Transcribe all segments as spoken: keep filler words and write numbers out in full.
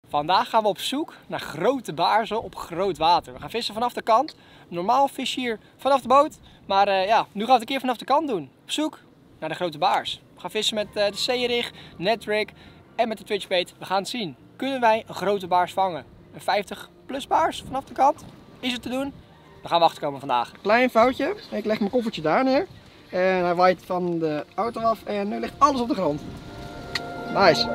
Vandaag gaan we op zoek naar grote baarzen op groot water. We gaan vissen vanaf de kant. Normaal vis je hier vanaf de boot. Maar uh, ja, nu gaan we het een keer vanaf de kant doen. Op zoek naar de grote baars. We gaan vissen met uh, de zeerig, netrig en met de twitchbait. We gaan het zien. Kunnen wij een grote baars vangen? Een vijftig plus baars vanaf de kant? Is het te doen? Daar gaan we achterkomen vandaag. Klein foutje. Ik leg mijn koffertje daar neer. En hij waait van de auto af en nu ligt alles op de grond. Nice.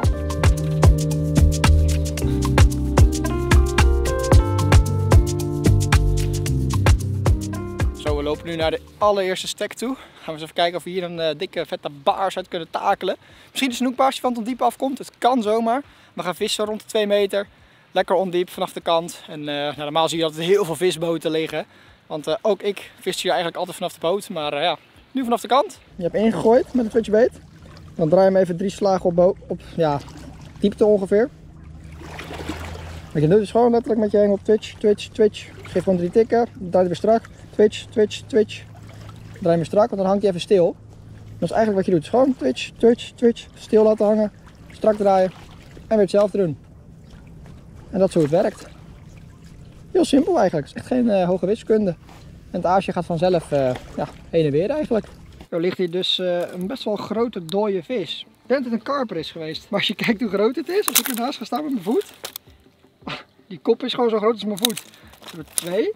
Zo, we lopen nu naar de allereerste stek toe. Gaan we eens even kijken of we hier een uh, dikke vette baars uit kunnen takelen. Misschien een snoekbaars die van het ondiep afkomt. Het kan zomaar. We gaan vissen rond de twee meter. Lekker ondiep vanaf de kant. En uh, nou, normaal zie je altijd heel veel visboten liggen. Want uh, ook ik vis hier eigenlijk altijd vanaf de boot. Maar uh, ja, nu vanaf de kant. Je hebt ingegooid met een twitchbait. Dan draai je hem even drie slagen op, op ja, diepte ongeveer. Wat je doet is gewoon letterlijk met je hengel op twitch, twitch, twitch. Geef gewoon drie tikken. Draai je weer strak. Twitch, twitch, twitch. Draai je weer strak, want dan hangt hij even stil. Dat is eigenlijk wat je doet. Gewoon twitch, twitch, twitch. Stil laten hangen. Strak draaien. En weer hetzelfde doen. En dat is hoe het werkt. Heel simpel eigenlijk. Het is echt geen uh, hoge wiskunde. En het aasje gaat vanzelf uh, ja, heen en weer eigenlijk. Zo ligt hier dus uh, een best wel grote dode vis. Ik denk dat het een karper is geweest. Maar als je kijkt hoe groot het is, als ik ernaast ga staan met mijn voet. Die kop is gewoon zo groot als mijn voet. We hebben twee.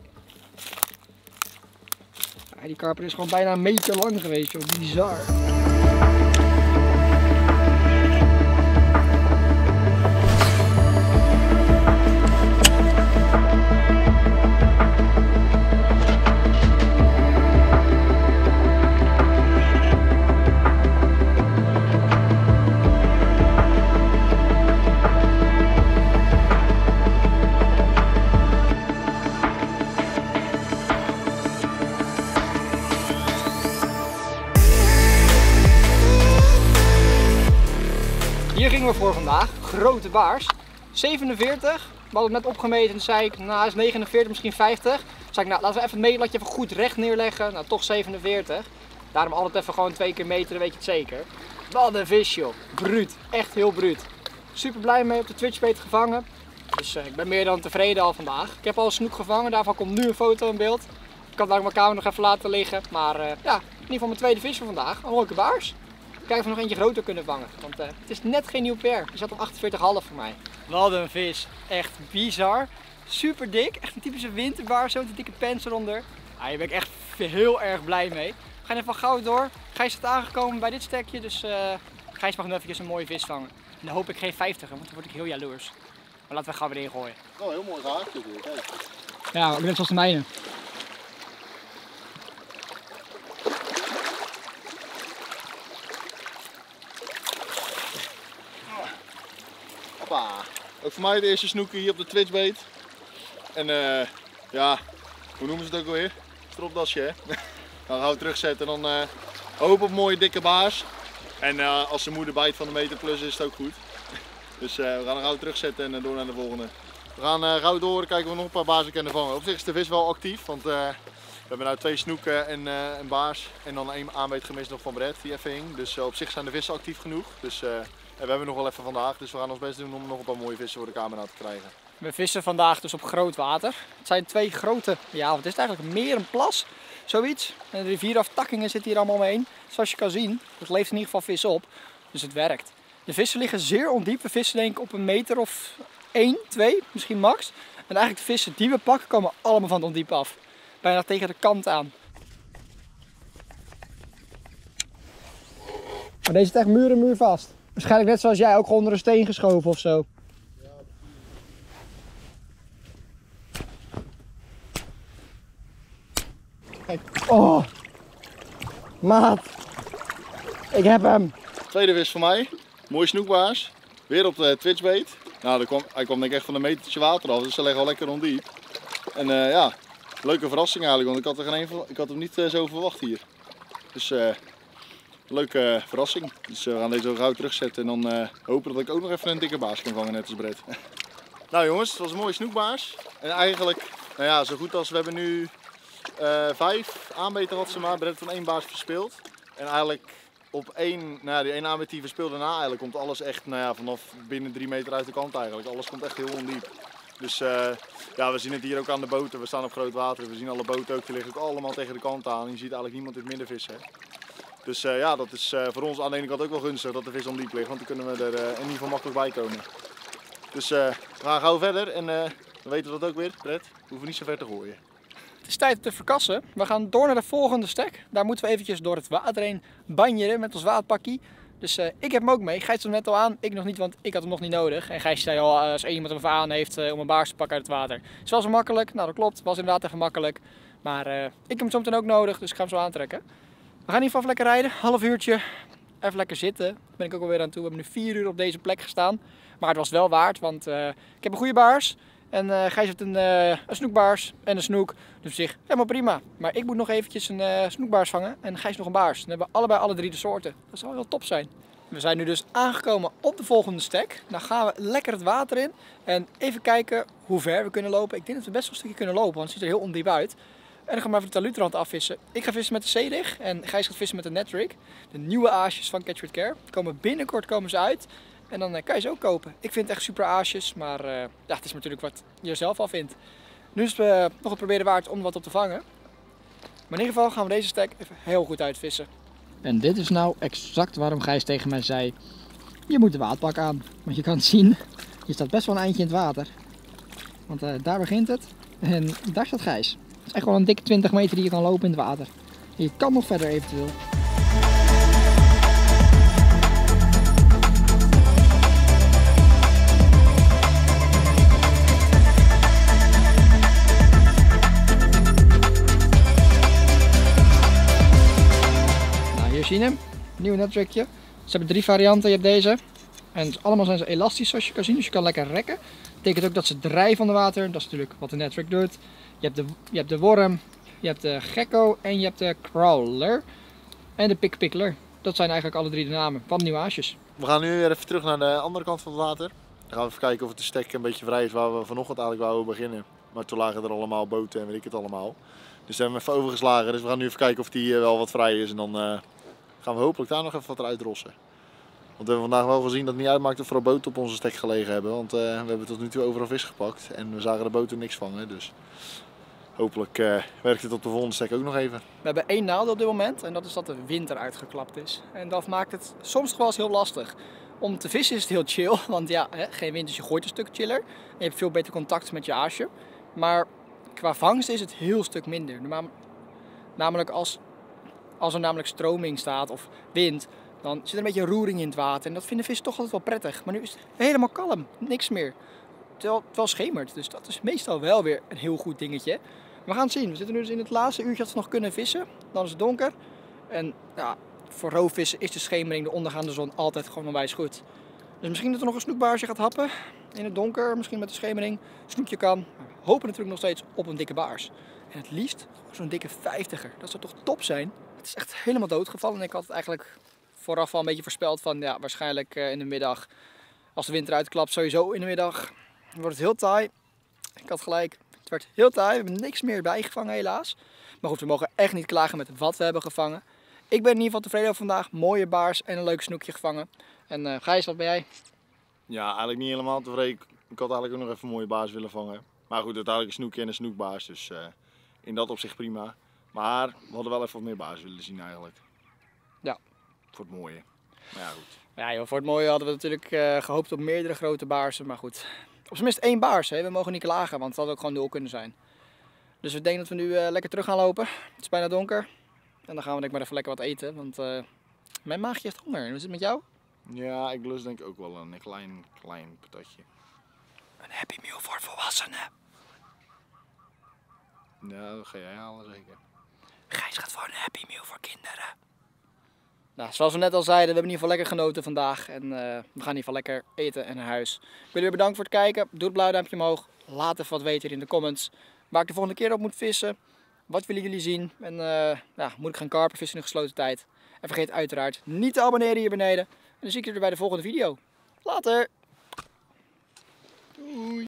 Ja, die karper is gewoon bijna een meter lang geweest, joh. Bizar. Hier gingen we voor vandaag. Grote baars. zevenenveertig. We hadden het net opgemeten en zei ik, nou is negenenveertig, misschien vijftig. Toen zei ik, nou laten we even het meetlatje even goed recht neerleggen. Nou toch zevenenveertig. Daarom altijd even gewoon twee keer meten, dan weet je het zeker. Wat een vis joh. Bruut. Echt heel bruut. Super blij mee op de twitchbait gevangen. Dus uh, ik ben meer dan tevreden al vandaag. Ik heb al een snoek gevangen, daarvan komt nu een foto in beeld. Ik kan daar mijn camera nog even laten liggen. Maar uh, ja, in ieder geval mijn tweede vis van vandaag. Een leuke baars. Kijken of we nog eentje groter kunnen vangen. Want uh, het is net geen nieuw per. Die zat op achtenveertig komma vijf voor mij. Wat een vis. Echt bizar. Super dik. Echt een typische winterbaars. Zo'n dikke pens eronder. Ah, daar ben ik echt heel erg blij mee. We gaan even gauw door. Gijs is aangekomen bij dit stekje. Dus uh, Gijs mag nu even een mooie vis vangen. En dan hoop ik geen vijftiger, want dan word ik heel jaloers. Maar laten we gauw weer ingooien. Oh, heel mooi gehaakt. Kijk. Ja, ook net zoals de mijne. Hoppa. Ook voor mij de eerste snoeker hier op de twitchbait. En uh, ja, hoe noemen ze het ook alweer? Stropdasje hè. Dan gaan we terugzetten en dan uh, hoop op een mooie dikke baars. En uh, als de moeder bijt van de meter plus is het ook goed. Dus uh, we gaan hem gauw terugzetten en uh, door naar de volgende. We gaan uh, gauw door, kijken of we nog een paar baarsen kunnen vangen. Op zich is de vis wel actief, want uh, we hebben nu twee snoeken en uh, een baars. En dan één aanbeet gemist nog van Brett die even hing. Dus uh, op zich zijn de vissen actief genoeg. Dus, uh, en we hebben nog wel even vandaag, dus we gaan ons best doen om nog een paar mooie vissen voor de camera te krijgen. We vissen vandaag dus op groot water. Het zijn twee grote, ja wat is het eigenlijk, meer een plas, zoiets. En de rivieraftakkingen zitten hier allemaal omheen. Zoals je kan zien, er leeft in ieder geval vis op, dus het werkt. De vissen liggen zeer ondiep, we vissen denk ik op een meter of één, twee, misschien max. En eigenlijk de vissen die we pakken komen allemaal van het ondiep af. Bijna tegen de kant aan. Maar deze is echt muur en muur vast. Waarschijnlijk net zoals jij, ook gewoon onder een steen geschoven of zo. Kijk. Oh, maat. Ik heb hem. Tweede vis voor mij. Mooie snoekbaars. Weer op de twitchbait. Nou, kwam, hij kwam denk ik echt van een metertje water af, dus ze leggen al lekker ondiep. En uh, ja, leuke verrassing eigenlijk, want ik had, er geen een, ik had hem niet uh, zo verwacht hier. Dus uh, leuke uh, verrassing. Dus uh, we gaan deze zo gauw terugzetten en dan uh, hopen dat ik ook nog even een dikke baas kan vangen, net als Brett. Nou jongens, het was een mooie snoekbaars. En eigenlijk, nou ja, zo goed als we hebben nu uh, vijf aanbeten had ze maar. Brett van één baas verspeeld. En eigenlijk op één, nou ja, die één aanbied die we speelden na eigenlijk, komt alles echt nou ja, vanaf binnen drie meter uit de kant eigenlijk. Alles komt echt heel ondiep. Dus uh, ja, we zien het hier ook aan de boten. We staan op groot water. We zien alle boten ook, die liggen ook allemaal tegen de kant aan. Je ziet eigenlijk niemand in het midden vissen. Dus uh, ja, dat is uh, voor ons aan de ene kant ook wel gunstig dat de vis ondiep ligt, want dan kunnen we er uh, in ieder geval makkelijk bij komen. Dus uh, we gaan gauw verder en uh, dan weten we dat ook weer, Brett. We hoeven niet zo ver te gooien. Het is tijd om te verkassen. We gaan door naar de volgende stek. Daar moeten we eventjes door het water heen banjeren met ons waterpakkie. Dus uh, ik heb hem ook mee. Gijs had hem net al aan. Ik nog niet, want ik had hem nog niet nodig. En Gijs zei al, als iemand hem even aan heeft uh, om een baars te pakken uit het water. Het was wel makkelijk. Nou, dat klopt. Het was inderdaad even makkelijk. Maar uh, ik heb hem zo meteen ook nodig, dus ik ga hem zo aantrekken. We gaan in ieder geval even lekker rijden. Half uurtje. Even lekker zitten. Daar ben ik ook alweer aan toe. We hebben nu vier uur op deze plek gestaan. Maar het was wel waard, want uh, ik heb een goede baars. En uh, Gijs heeft een, uh, een snoekbaars en een snoek. Dus op zich helemaal prima. Maar ik moet nog eventjes een uh, snoekbaars vangen en Gijs nog een baars. Dan hebben we allebei alle drie de soorten. Dat zou heel top zijn. We zijn nu dus aangekomen op de volgende stek. Dan gaan we lekker het water in. En even kijken hoe ver we kunnen lopen. Ik denk dat we best wel een stukje kunnen lopen, want het ziet er heel ondiep uit. En dan gaan we even de taluutrand afvissen. Ik ga vissen met de zeerig en Gijs gaat vissen met de netrig. De nieuwe aasjes van Catch with Care. Komen binnenkort komen ze uit. En dan kan je ze ook kopen. Ik vind het echt super aasjes, maar uh, ja, het is natuurlijk wat je er zelf al vindt. Nu is het uh, nog het proberen waard om wat op te vangen. Maar in ieder geval gaan we deze stek even heel goed uitvissen. En dit is nou exact waarom Gijs tegen mij zei, je moet de waterpak aan. Want je kan het zien, je staat best wel een eindje in het water. Want uh, daar begint het en daar staat Gijs. Het is echt wel een dikke twintig meter die je kan lopen in het water. En je kan nog verder eventueel. Zien hem, nieuwe nettrikje. Ze hebben drie varianten, je hebt deze. En allemaal zijn ze elastisch zoals je kan zien, dus je kan lekker rekken. Dat betekent ook dat ze drijven onder water, dat is natuurlijk wat de nettrick doet. Je hebt de, je hebt de worm, je hebt de gecko en je hebt de crawler. En de pickpickler. Dat zijn eigenlijk alle drie de namen van nieuwe aasjes. We gaan nu weer even terug naar de andere kant van het water. Dan gaan we even kijken of het de stek een beetje vrij is waar we vanochtend eigenlijk wouden beginnen. Maar toen lagen er allemaal boten en weet ik het allemaal. Dus we hebben hem even overgeslagen, dus we gaan nu even kijken of die wel wat vrij is en dan... Uh, gaan we hopelijk daar nog even wat eruit rossen. Want we hebben vandaag wel gezien dat het niet uitmaakt of er boten op onze stek gelegen hebben. Want uh, we hebben tot nu toe overal vis gepakt en we zagen de boten niks vangen. Dus hopelijk uh, werkt het op de volgende stek ook nog even. We hebben één nadeel op dit moment en dat is dat de wind eruit geklapt is. En dat maakt het soms toch wel eens heel lastig. Om te vissen is het heel chill, want ja, hè, geen wind dus je gooit een stuk chiller. En je hebt veel beter contact met je aasje. Maar qua vangst is het heel stuk minder. Namelijk als... Als er namelijk stroming staat of wind, dan zit er een beetje roering in het water. En dat vinden vissen toch altijd wel prettig. Maar nu is het helemaal kalm, niks meer. Terwijl het wel schemert, dus dat is meestal wel weer een heel goed dingetje. We gaan het zien. We zitten nu dus in het laatste uurtje dat we nog kunnen vissen. Dan is het donker. En ja, voor roofvissen is de schemering, de ondergaande zon, altijd gewoon onwijs goed. Dus misschien dat er nog een snoekbaarsje gaat happen in het donker. Misschien met de schemering. Snoekje kan. Maar we hopen natuurlijk nog steeds op een dikke baars. En het liefst zo'n dikke vijftiger. Dat zou toch top zijn? Het is echt helemaal doodgevallen. En ik had het eigenlijk vooraf al een beetje voorspeld van ja, waarschijnlijk in de middag. Als de wind eruit klapt, sowieso in de middag. Dan wordt het heel taai. Ik had gelijk. Het werd heel taai. We hebben niks meer bijgevangen helaas. Maar goed, we mogen echt niet klagen met wat we hebben gevangen. Ik ben in ieder geval tevreden over vandaag. Mooie baars en een leuk snoekje gevangen. En uh, Gijs, wat ben jij? Ja, eigenlijk niet helemaal tevreden. Ik had eigenlijk ook nog even een mooie baars willen vangen. Maar goed, uiteindelijk een snoekje en een snoekbaars. Dus uh, in dat opzicht prima. Maar we hadden wel even wat meer baars willen zien eigenlijk. Ja. Voor het mooie. Maar ja, goed. Ja, joh, voor het mooie hadden we natuurlijk uh, gehoopt op meerdere grote baarsen. Maar goed, op zijn minst één baars. Hè. We mogen niet klagen, want het had ook gewoon nul kunnen zijn. Dus we denken dat we nu uh, lekker terug gaan lopen. Het is bijna donker. En dan gaan we denk ik maar even lekker wat eten. Want uh, mijn maagje heeft honger. Hoe is het met jou? Ja, ik lust denk ik ook wel een klein, klein patatje. Een Happy Meal voor volwassenen. Ja, dat ga jij halen zeker. Gijs gaat voor een Happy Meal voor kinderen. Nou, zoals we net al zeiden, we hebben in ieder geval lekker genoten vandaag. En uh, we gaan in ieder geval lekker eten en naar huis. Ik wil jullie bedanken voor het kijken. Doe het blauw duimpje omhoog. Laat even wat weten in de comments. Waar ik de volgende keer op moet vissen. Wat willen jullie zien? En uh, nou, moet ik gaan karpen vissen in de gesloten tijd. En vergeet uiteraard niet te abonneren hier beneden. En dan zie ik jullie bij de volgende video. Later! Doei!